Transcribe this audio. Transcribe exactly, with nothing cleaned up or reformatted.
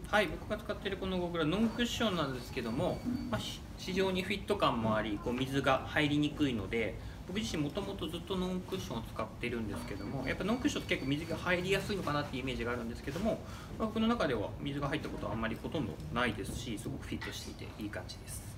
はい、僕が使っているこのゴーグルはノンクッションなんですけども、まあ、非常にフィット感もあり、こう水が入りにくいので、僕自身もともとずっとノンクッションを使ってるんですけども、やっぱノンクッションって結構水が入りやすいのかなっていうイメージがあるんですけども、まあ、僕の中では水が入ったことはあんまりほとんどないですし、すごくフィットしていていい感じです。